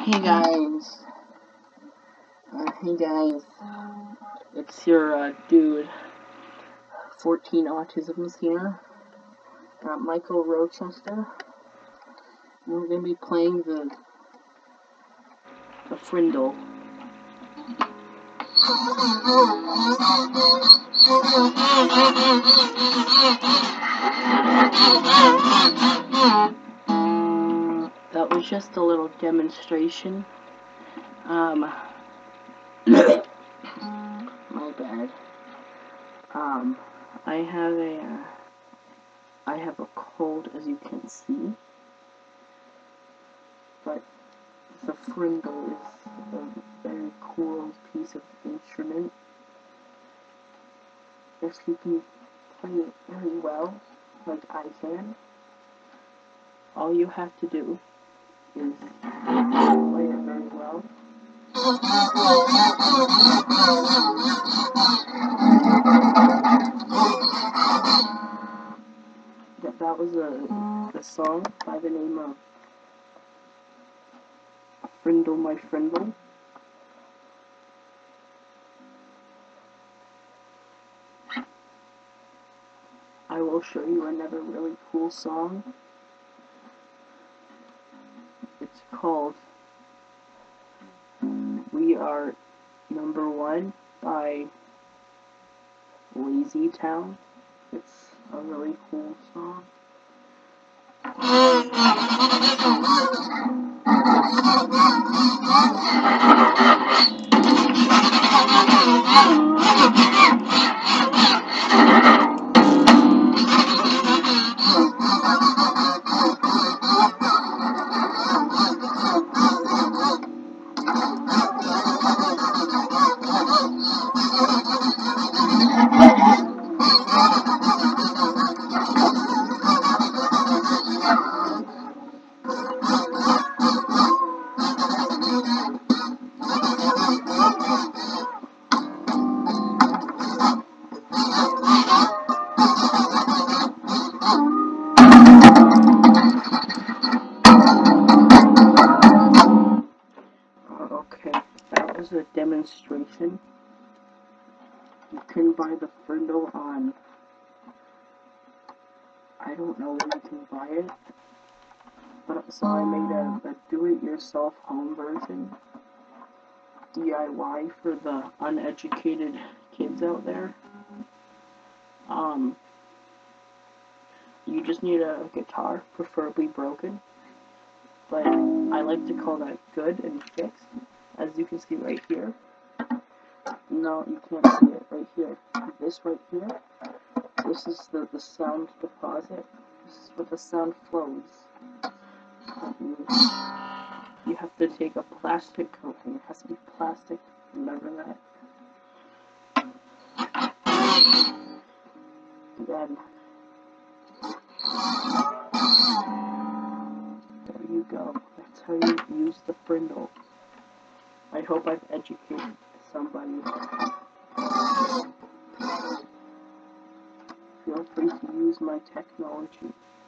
Hey guys, it's your dude, 14 Autisms here, Michael Rochester. We're going to be playing the frindle. That was just a little demonstration. My bad. I have a cold, as you can see, but the frindle is a very cool piece of instrument. If you can play it very well, like I can, all you have to do is play it very well. That was a song by the name of Frindle My Frindle. I will show you another really cool song. It's called We Are Number One by Lazy Town. It's a really cool song. Okay, that was a demonstration. You can buy the frindle on, I don't know where you can buy it, but so I made a do-it-yourself home version, DIY for the uneducated kids out there. You just need a guitar, preferably broken, but I like to call that good and fixed, as you can see right here. No, you can't see it right here. This right here, this is the sound deposit. This is where the sound flows. You have to take a plastic coating. It has to be plastic. Remember that. Then, there you go. That's how you use the frindle. I hope I've educated somebody. Feel free to use my technology.